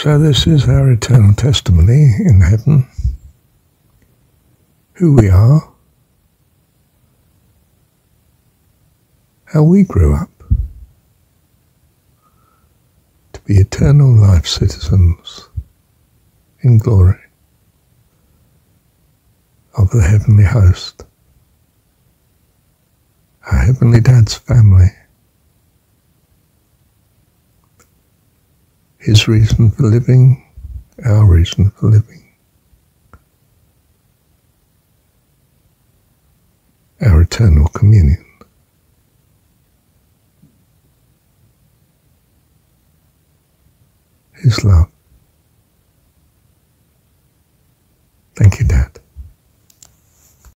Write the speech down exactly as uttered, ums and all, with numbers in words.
So this is our eternal testimony in heaven, who we are, how we grew up to be eternal life citizens in glory of the heavenly host, our heavenly dad's family, his reason for living, our reason for living, our eternal communion. His love.